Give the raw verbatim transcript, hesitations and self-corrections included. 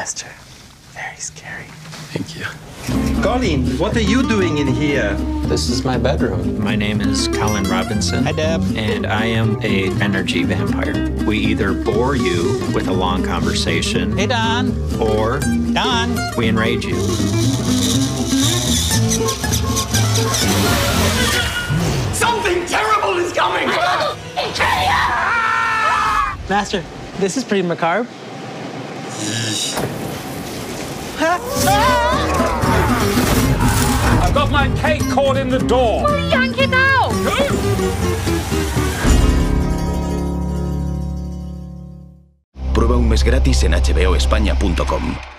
Master, very scary. Thank you. Colin, what are you doing in here? This is my bedroom. My name is Colin Robinson. Hi, Deb. And I am a energy vampire. We either bore you with a long conversation. Hey, Don. Or Don. we enrage you. Something terrible is coming! Master, this is pretty macabre. I've got my cake caught in the door. Well, yank it out! Prueba un mes gratis en h b o españa punto com.